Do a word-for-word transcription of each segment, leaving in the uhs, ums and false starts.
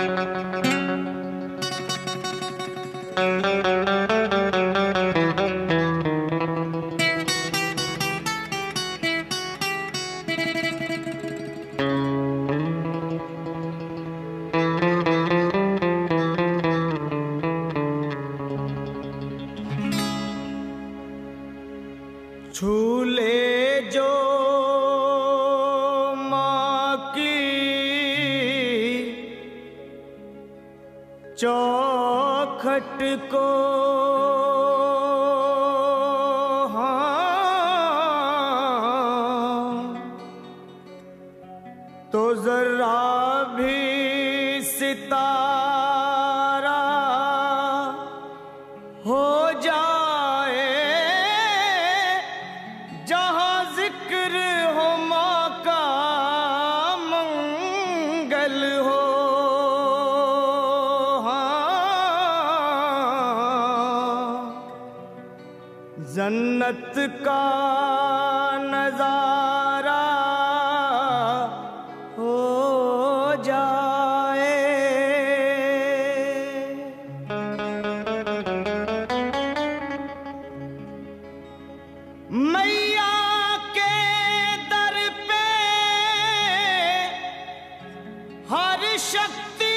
झूले जो माँ की चौखट को, हाँ तो जरा भी सितारा हो जाए, जहाँ जिक्र हो माँ का मंगल हो, हाँ जन्नत का नजारा हो जाए। मैया के दर पे हर शक्ति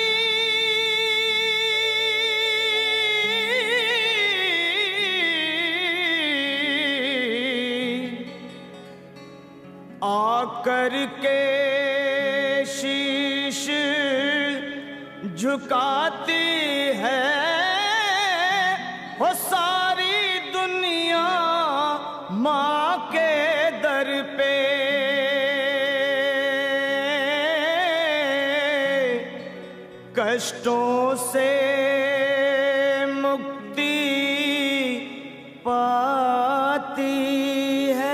आकर के शीश झुकाती है, वो सारी दुनिया माँ के दर पे कष्टों से मुक्ति पाती है।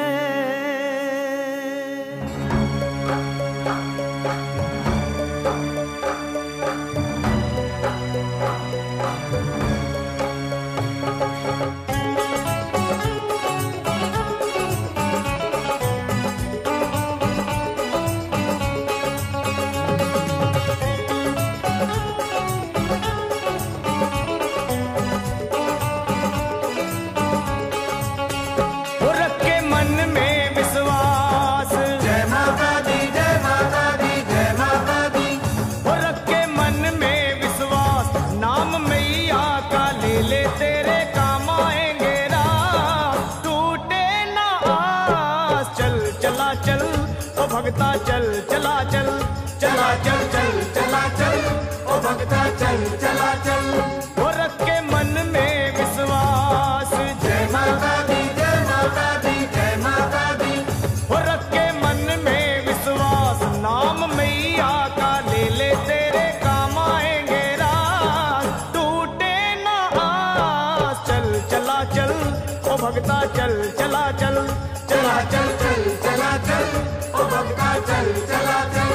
भगता चल चला चल, चला चल चल चला चल, ओ भगता चल चला चल, वो रख के मन में विश्वास। जय माता दी जय माता दी जय माता दी, वो रख के मन में विश्वास, नाम मैया का ले ले तेरे काम आएंगे रास, टूटे ना आस। चल चला चल, ओ भगता चल चला चल, चला चल चल चला चल, ओ भगता चल चला चल।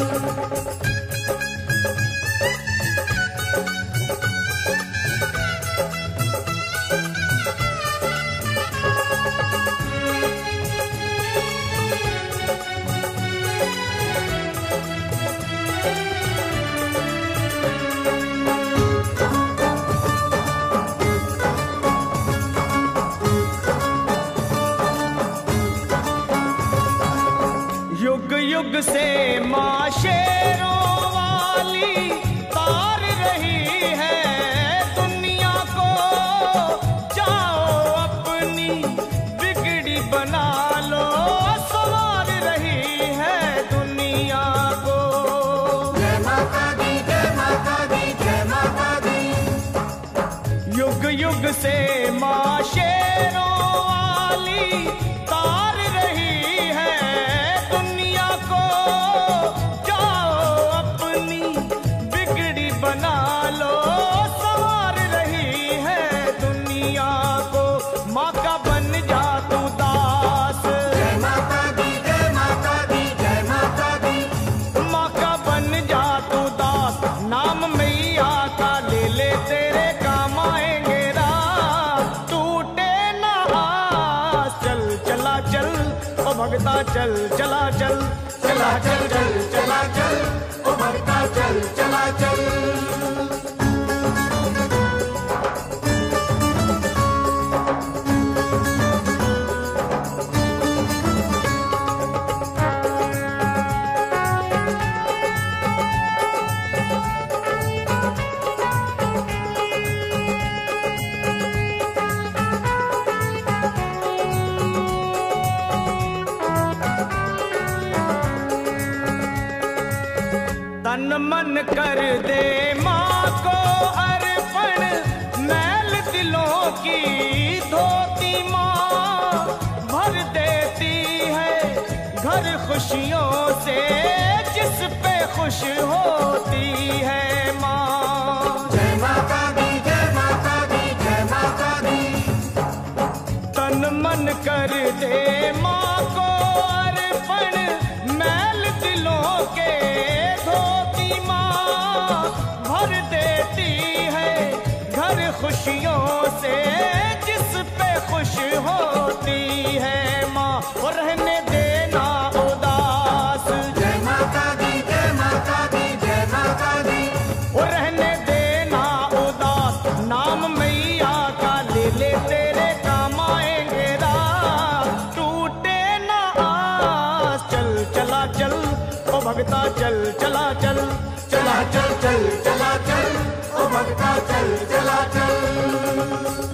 युग युग से माँ शेरों वाली तार रही है दुनिया को, जाओ अपनी बिगड़ी बना लो, सवार रही है दुनिया को। जय माता दी जय माता दी जय माता दी, युग युग से माँ शेरों वाली तार रही है दुनिया को, जाओ अपनी बिगड़ी बना लो, सवार रही है दुनिया को। माँ का बन जा तू दास। जय माता दी जय माता दी जय माता दी, माँ का बन जा तू दास, नाम मैया का ले ले तेरे काम आएंगे रास, टूटे ना आस। चल चला चल, ओ भगता चल चला चल, चला चल चल चला चल, ओ भगता चल चला चल। मन कर दे माँ को अर्पण, मैल दिलों की धोती माँ भर देती है घर खुशियों से, जिस पे खुश होती है माँ। जय माता दी, जय माता दी, जय माता दी। तन मन कर दे माँ को अर्पण, मैल दिलों के धोती माँ भर देती है घर खुशियों से, जिस पे खुश होती है माँ। और रहने देना उदास, जय माता दी, जय माता दी, जय माता दी। और रहने देना उदास, नाम मैया का ले ले तेरे काम आएंगे रात, टूटे ना आस। चल चला चल ओ भगता, चल चला चल, चला चल चल चला चल, ओ भक्ता चल चला चल।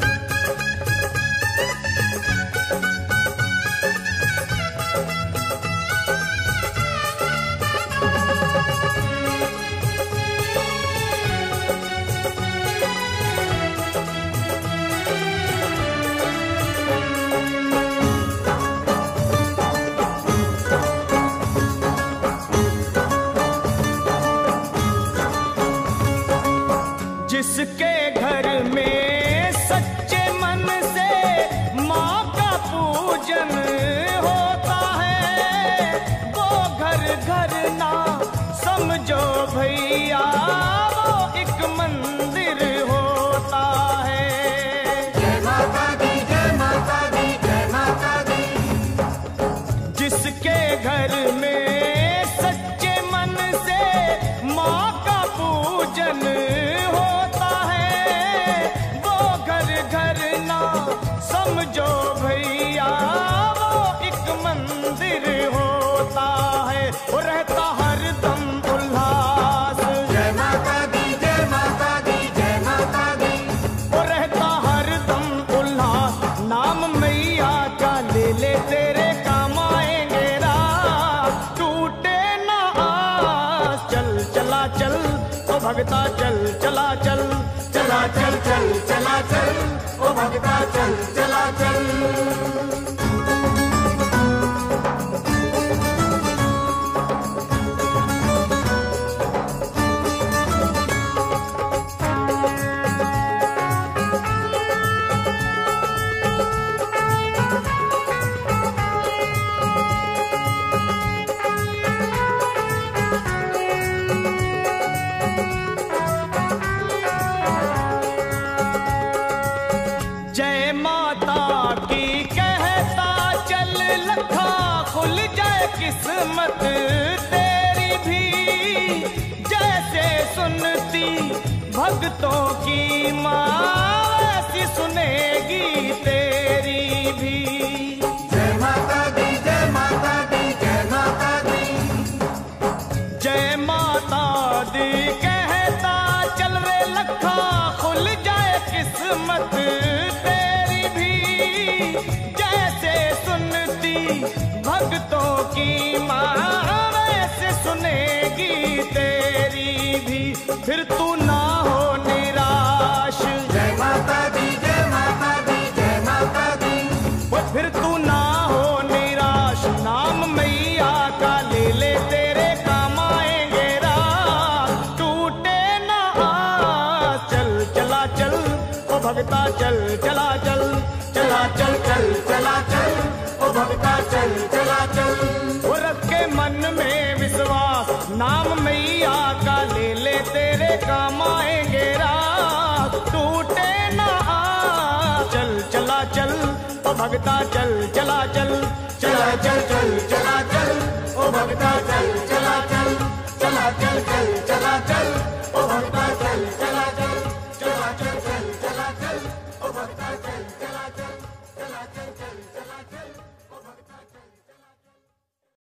जिसके घर में सच्चे मन से माँ का पूजन होता है, वो घर घर ना समझो भैया, वो एक मंदिर होता है। जय माता दी, जय माता दी, जय माता दी। जिसके घर में सच्चे मन से माँ का पूजन होता है, वो घर घर ना समझो भैया, वो एक मंदिर होता है। वो रहता हरदम उल्लास, जय माता दी, जय माता दी, जय माता दी। वो रहता हरदम उल्लास, नाम मैया का ले ले तेरे काम आएंगे रात, टूटे ना आस। चल चला चल ओ भगता, चल चला चल, चला चल चल चला चल, ओ भक्ता चल चला चल। जय माता की कहता चल लखा, खुल जाए किस्मत तेरी भी, जैसे सुनती भक्तों की माँ, ऐसी सुनेगी तेरी भी। जय माता दी, जय माता दी, जय माता दी। जय माता दी कहता चल रे लखा, खुल जाए किस्मत तेरी भी, जैसे सुनती भक्तों की माँ, वैसे सुनेगी तेरी भी। फिर तू ना हो निराश, जय माता दी, जय माता दी, जय माता दी। वो फिर तू ना हो निराश, नाम मैया का ले ले तेरे काम आएंगे रात, टूटे ना आस। चल चला चल ओ भगता, चल चला चल, चला चल चल चला चल, ओ भक्ता चल चला चल। वो रख के मन में विश्वास, नाम मैया का ले ले तेरे काम आएंगे रात, टूटे ना आस। चल चला चल ओ भगता, चल चला चल, चला चल चल चला चल, ओ भक्ता चल चला चल। चला चल चल चला चल, ओ भक्ता चल चला चल। चला चल चल चला चल, ओ भक्ता चल चला चल। चला चल